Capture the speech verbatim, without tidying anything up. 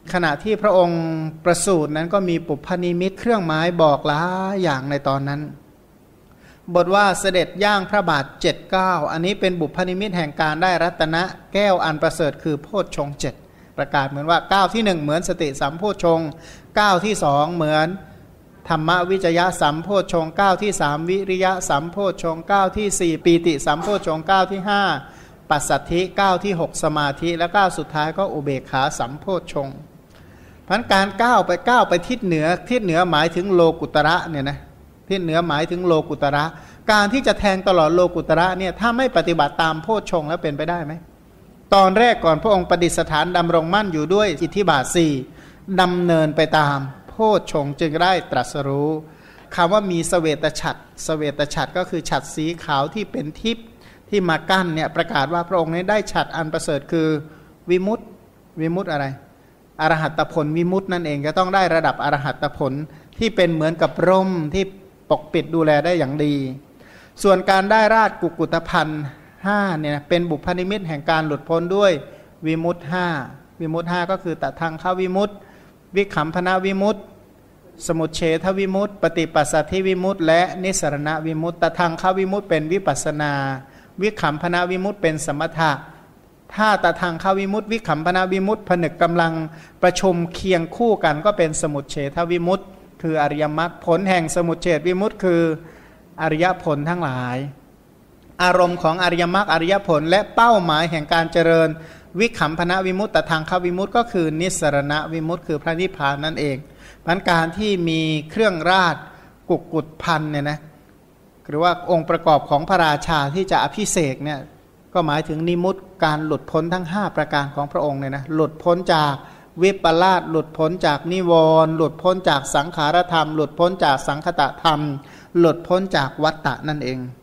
ขณะที่พระองค์ประสูตินั้นก็มีปุพพนิมิตเครื่องหมายบอกหลายอย่างในตอนนั้นบทว่าเสด็จย่างพระบาทเจ็ดเก้าอันนี้เป็นบุพพนิมิตแห่งการได้รัตนะแก้วอันประเสริฐคือโพชฌงค์เจ็ดประกาศเหมือนว่าก้าวที่หนึ่งเหมือนสติสัมโพชฌงค์ก้าวที่สองเหมือนธรรมวิจยะสัมโพชฌงค์ก้าวที่สามวิริยะสัมโพชฌงค์ก้าวที่สี่ปีติสัมโพชฌงค์ก้าวที่ห้าปัสสัทธิก้าวที่หกสมาธิและก้าวสุดท้ายก็อุเบกขาสัมโพชฌงค์เพราะการก้าวไปก้าวไปทิศเหนือทิศเหนือหมายถึงโลกุตระเนี่ยนะทิศเหนือหมายถึงโลกุตระการที่จะแทงตลอดโลกุตระเนี่ยถ้าไม่ปฏิบัติตามโพชฌงค์แล้วเป็นไปได้ไหมตอนแรกก่อนพระองค์ประดิษฐานดำรงมั่นอยู่ด้วยอิทธิบาทสี่ดำเนินไปตามโพชฌงค์จึงได้ตรัสรู้คำว่ามีเสวตฉัตรเสวตฉัตรก็คือฉัตรสีขาวที่เป็นทิพย์ที่มากั้นเนี่ยประกาศว่าพระองค์นี้ได้ฉัตรอันประเสริฐคือวิมุตติวิมุตติอะไรอรหัตผลวิมุตตินั่นเองจะต้องได้ระดับอรหัตผลที่เป็นเหมือนกับร่มที่ปกปิดดูแลได้อย่างดีส่วนการได้ราชกุกุฏภัณฑ์ห้าเนี่ยเป็นบุพนิมิตแห่งการหลุดพ้นด้วยวิมุตติห้าวิมุตติห้าก็คือตทังควิมุตติวิคัมพนาวิมุตติสมุจเฉทวิมุตติปฏิปัสสัทธิวิมุตติและนิสรณวิมุตติตทังควิมุตติเป็นวิปัสสนาวิคัมพนาวิมุตติเป็นสมถะถ้าตทังควิมุตติวิคัมพนาวิมุตติผนึกกำลังประชุมเคียงคู่กันก็เป็นสมุจเฉทวิมุตติคืออริยมรรคผลแห่งสมุจเฉทวิมุตติคืออริยผลทั้งหลายอารมณ์ของอริยมรรคอริยผลและเป้าหมายแห่งการเจริญวิคัมพนะวิมุตติทางควิมุตติก็คือนิสรณวิมุตติคือพระนิพพานนั่นเองพันการที่มีเครื่องราชกุกกุฏพันเนี่ยนะหรือว่าองค์ประกอบของพระราชาที่จะอภิเษกเนี่ยก็หมายถึงนิมุตติการหลุดพ้นทั้งห้าประการของพระองค์เนี่ยนะหลุดพ้นจากวิปลาสหลุดพ้นจากนิวรณ์หลุดพ้นจากสังขารธรรมหลุดพ้นจากสังคตธรรมหลุดพ้นจากวัฏฏะนั่นเอง